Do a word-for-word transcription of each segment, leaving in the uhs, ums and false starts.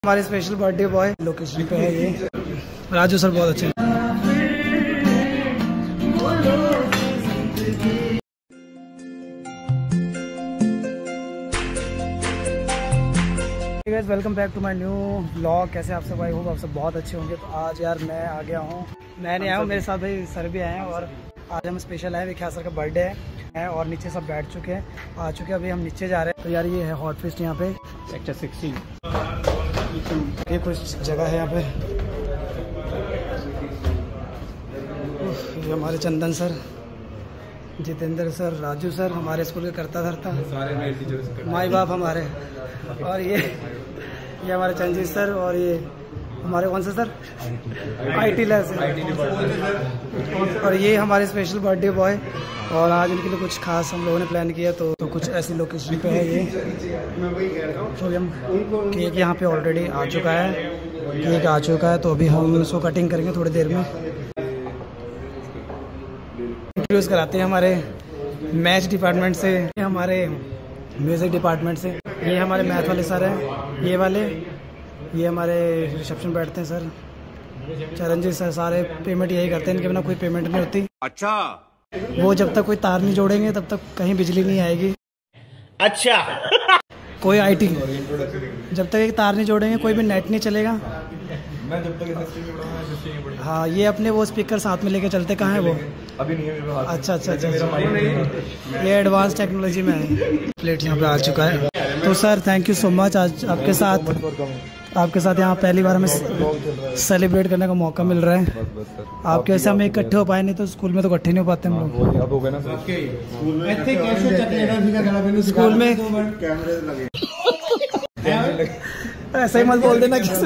हमारे special birthday boy location पे है ये राजू सर, बहुत अच्छे। Guys welcome back to my new vlog. कैसे आप सब? आई होप आप सब बहुत अच्छे होंगे। तो आज यार मैं आ गया हूँ, मैं नहीं आया हूँ, मेरे साथ भाई सर भी आए हैं और आज हम स्पेशल आए। विख्यात सर का बर्थडे है और नीचे सब बैठ चुके हैं, आ चुके हैं। अभी हम नीचे जा रहे हैं। तो यार ये है हॉट फिस्ट यहाँ पे सेक्टर सिक्सटीन। ये कुछ जगह है यहाँ पे। ये हमारे Chandan sir, Jitendra sir, Raju sir, हमारे स्कूल के करता धरता सारे माई बाप हमारे। और ये ये हमारे चंजीत सर और ये हमारे कौन से सर आई टी लैब से। और ये हमारे स्पेशल बर्थडे बॉय और आज इनके लिए कुछ खास हम लोगों ने प्लान किया। तो, तो कुछ ऐसी लोकेशन पे है ये। तो हम केक यहाँ पे ऑलरेडी आ चुका है, केक आ चुका है। तो अभी हम इसको कटिंग करेंगे थोड़ी देर में। इंट्रोड्यूस कराते हैं हमारे मैथ डिपार्टमेंट से, हमारे म्यूजिक डिपार्टमेंट से। ये हमारे मैथ वाले सर हैं, ये वाले। ये हमारे रिसेप्शन बैठते हैं सर चरणजीत सर। सारे पेमेंट यही करते हैं, इनके बिना कोई पेमेंट नहीं होती। अच्छा, वो जब तक कोई तार नहीं जोड़ेंगे तब तक कहीं बिजली नहीं आएगी। अच्छा कोई आईटी जब तक एक तार नहीं जोड़ेंगे कोई भी नेट नहीं चलेगा। मैं जब तक हाँ, ये अपने वो स्पीकर साथ में लेके चलते। कहाँ है वो? अभी नहीं है। अच्छा अच्छा अच्छा, ये एडवांस टेक्नोलॉजी में है। प्लेट यहाँ पे आ चुका है। तो sir thank you so much. आज आपके साथ आपके साथ यहाँ पहली बार हमें सेलिब्रेट करने का मौका मिल रहा है। आपके वैसे हम इकट्ठे हो पाए, नहीं तो स्कूल में तो इकट्ठे नहीं हो पाते हम लोग। स्कूल में ऐसा ही मत बोल देना किसी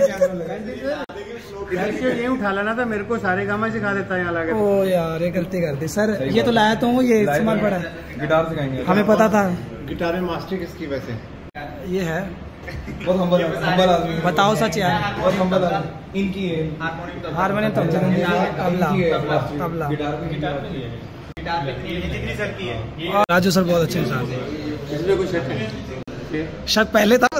ये उठा लाना था, मेरे को सारे गामा सिखा देता है यहाँ लगे। ओ यार ये गलती कर दी सर। ये तो लाया तो हूँ, ये सामान पड़ा है। गिटार सिखाएंगे, हमें पता था। गिटार में मास्टर किसकी? वैसे ये है बहुत हम्बल हम्बल आदमी। बताओ सच यार, बहुत हम्बल आदमी। इनकी है harmonium, tabla, tabla, guitar. Raju sir बहुत अच्छे इंसान। शक पहले था।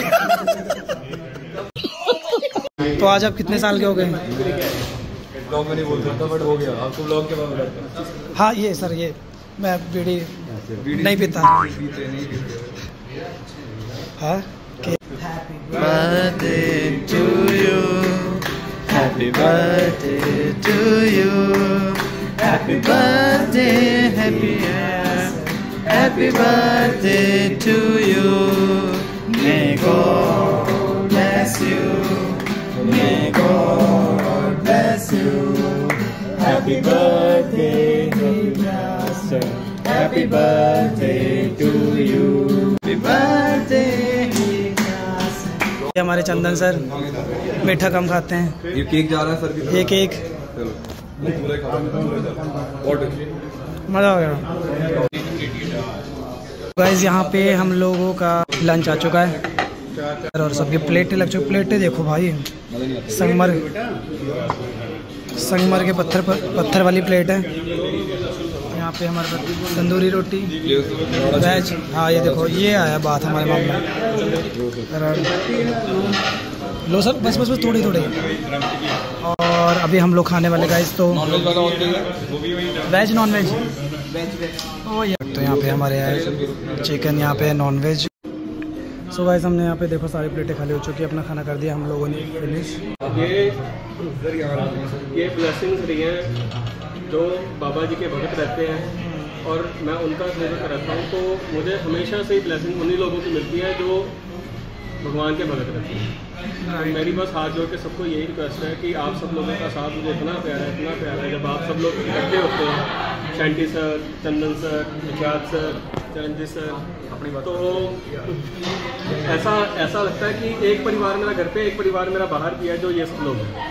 तो आज आप कितने साल के हो गए? ब्लॉग में नहीं बोल सकता बट हो गया। आपको ब्लॉग के बाद बताता हूं। हाँ ये सर, ये मैं बीड़ी नहीं पीता। हाँ, happy birthday to you, happy birthday to you, happy birthday, happy happy birthday to you. May God bless you, May God bless you. Happy birthday, Vikas. Happy birthday to you. Happy birthday, Vikas. ये हमारे Chandan sir मीठा कम खाते हैं। ये cake जा रहा है sir की तरफ। ये केक मजा आ गया। गाइस यहाँ पे हम लोगों का लंच आ चुका है और सबकी प्लेटें लग चुकी। प्लेटें देखो भाई, संगमर संगमर के पत्थर पर पत्थर वाली प्लेट है। यहाँ पे हमारे पास तंदूरी रोटी, वेज। हाँ ये देखो, ये आया बात हमारे मामले। लो सर, बस बस बस थोड़ी थोड़ी। और अभी हम लोग खाने वाले गाइस, तो वेज नॉन वेज। तो यहाँ पे हमारे है चिकन, यहाँ पे है नॉन वेज। सो गाइस हमने यहाँ पे देखो सारी प्लेटें खाली हो चुकी है, अपना खाना कर दिया हम लोगों ने फिनिश। ये ये ब्लेसिंग्स रही हैं जो बाबा जी के भगत रहते हैं और मैं उनका सेवा कराता हूँ। तो मुझे हमेशा से ही ब्लेसिंग उन्हीं लोगों की मिलती है जो भगवान के भगत रहते हैं। मेरी बस हाथ जोड़ के सबको यही रिक्वेस्ट है कि आप सब लोगों का साथ मुझे इतना प्यारा है, इतना प्यारा है। जब आप सब लोग इकट्ठे होते हैं, Shanty sir, Chandan sir, Vikhyat sir, Charanjit sir, अपनी बात, तो ऐसा ऐसा लगता है कि एक परिवार मेरा घर पे, एक परिवार मेरा बाहर भी है, जो ये सब लोग हैं।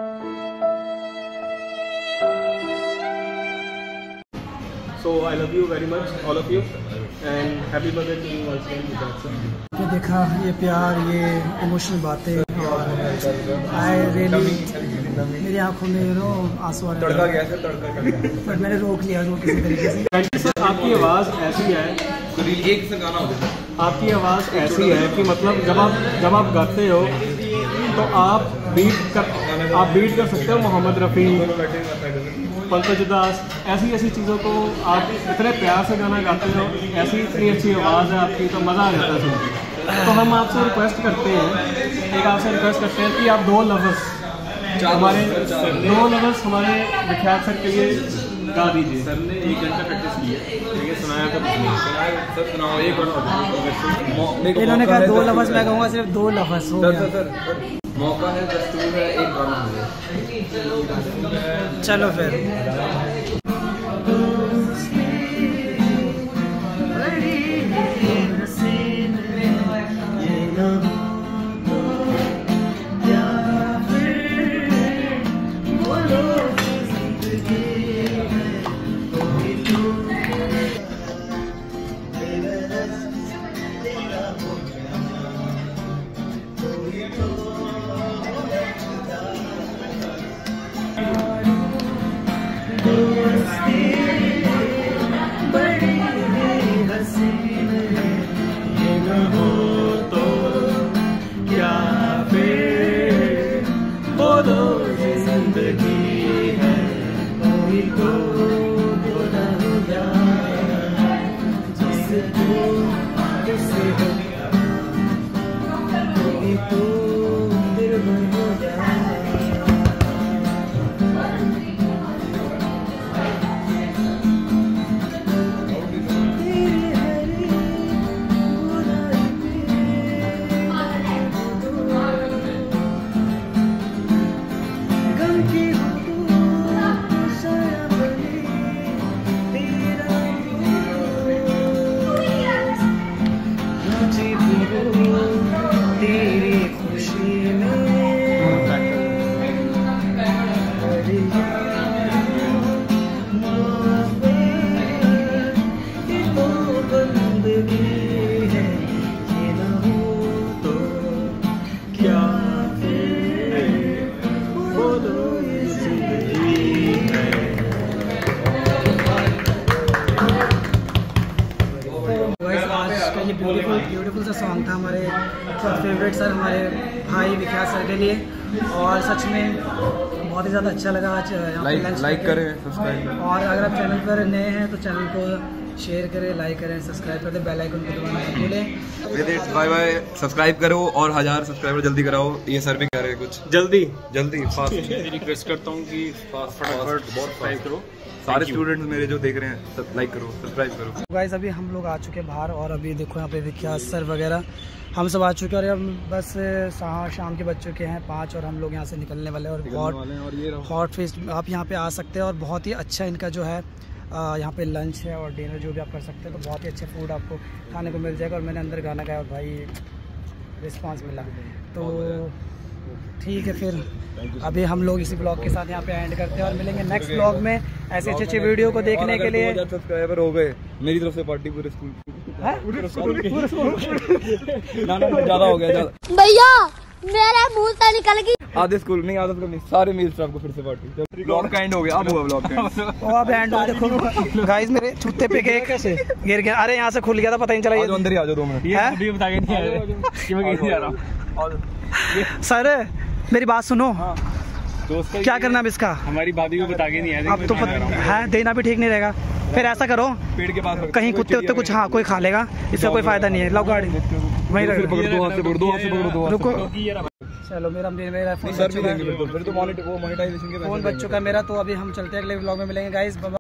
So I love you very much, all of you, and happy birthday to you once again. ये देखा, ये प्यार, ये इमोशनल बातें, आई रियली, मेरी आंखों में नो आंसू आ रहे तड़का गया है, तड़का पर मैंने रोक लिया वो किसी तरीके से। सर आपकी आवाज़ ऐसी है, एक से गाना हो गया। आपकी आवाज़ ऐसी है कि मतलब जब आप जब आप गाते हो तो आप बीट कर आप बीट कर सकते हो मोहम्मद रफ़ी, पंकज उदास, ऐसी ऐसी चीज़ों को आप इतने प्यार से गाना गाते हो, ऐसी इतनी अच्छी आवाज़ है आपकी, तो मज़ा आ जाता है सुन। तो हम आपसे रिक्वेस्ट करते हैं, एक आपसे रिक्वेस्ट करते हैं कि आप दो लफ्ज़ हमारे दो लफ्ज़ हमारे विख्यात सर के लिए गा दीजिए। सर ने एक घंटा प्रैक्टिस की है, ठीक है, सुनाया तो सर सुनाओ एक बार। इन्होंने कहा दो लफ्ज़, मैं कहूँगा सिर्फ दो लफ्ज़ हो गया। सर मौका है, दस्तूर है, एक गाना हो गया। चलो फिर ब्यूटीफुल ब्यूटीफुल सा सॉन्ग था हमारे फेवरेट सर, हमारे भाई विख्यात सर के लिए, और सच में बहुत ही ज़्यादा अच्छा लगा आज यहाँ पे लंच लाइक करें, सब्सक्राइब करें, और अगर आप चैनल पर नए हैं तो चैनल को शेयर करें, लाइक करें, सब्सक्राइब करें, बेल आइकन को दबाना मत भूलें। बाय बाय, सब्सक्राइब करो और हजार सब्सक्राइबर जल्दी कराओ। ये सर भी कह रहे हैं कुछ जल्दी जल्दी फास्ट। रिक्वेस्ट करता हूँ कि फटाफट बहुत सब्सक्राइब करो। सारे स्टूडेंट्स मेरे जो देख रहे हैं सब लाइक करो, सब्सक्राइब करो। गाइस अभी हम लोग आ चुके हैं बाहर, और अभी देखो यहाँ पे विख्यात सर वगैरह हम सब आ चुके हैं, और हम बस शाम के बज चुके हैं पाँच, और हम लोग यहाँ से निकलने वाले हैं। और हॉट हॉट फेस्ट आप यहाँ पे आ सकते हैं, और बहुत ही अच्छा इनका जो है यहाँ पे लंच है और डिनर जो भी आप कर सकते हैं, तो बहुत ही अच्छे फूड आपको खाने को मिल जाएगा। और मैंने अंदर गाना गाया और भाई रिस्पांस मिला, तो ठीक है फिर अभी हम लोग इसी ब्लॉग के साथ यहाँ पे एंड करते हैं, और मिलेंगे नेक्स्ट ब्लॉग में ऐसे अच्छे अच्छे वीडियो को देखने के लिए। सब्सक्राइबर हो गए मेरी तरफ से पार्टी पूरे स्कूल ज्यादा हो गया भैया, मेरे मुंह से निकल गई। आधे स्कूल नहीं, आधा स्कूल नहीं, सारे मील स्टाफ को फिर से पार्टी। ब्लॉग का एंड हो गया, अब हुआ ब्लॉग का एंड। अब एंड हो, देखो गाइस मेरे जूते पे केक गिर गया। अरे यहाँ से खुल गया था, पता नहीं चला। ये अंदर ही आ जाओ, दो मिनट ये बता के नहीं आया कि मैं कहीं जा रहा हूं। सर मेरी बात सुनो, दोस्त क्या करना अब इसका? हमारी भाभी को बता के नहीं आया, अब तो है देना भी ठीक नहीं रहेगा। फिर ऐसा करो, पेड़ के पास कहीं कुत्ते उत्ते कुछ हाँ कोई खा लेगा, इसका कोई फायदा नहीं है। लो गाड़ी वहीं रुको। चलो मेरा मेरा फोन सर भी देंगे, फिर तो मोनेटाइजेशन के फोन बच चुका है मेरा, तो अभी हम चलते हैं अगले व्लॉग में मिलेंगे गाइस। बाय।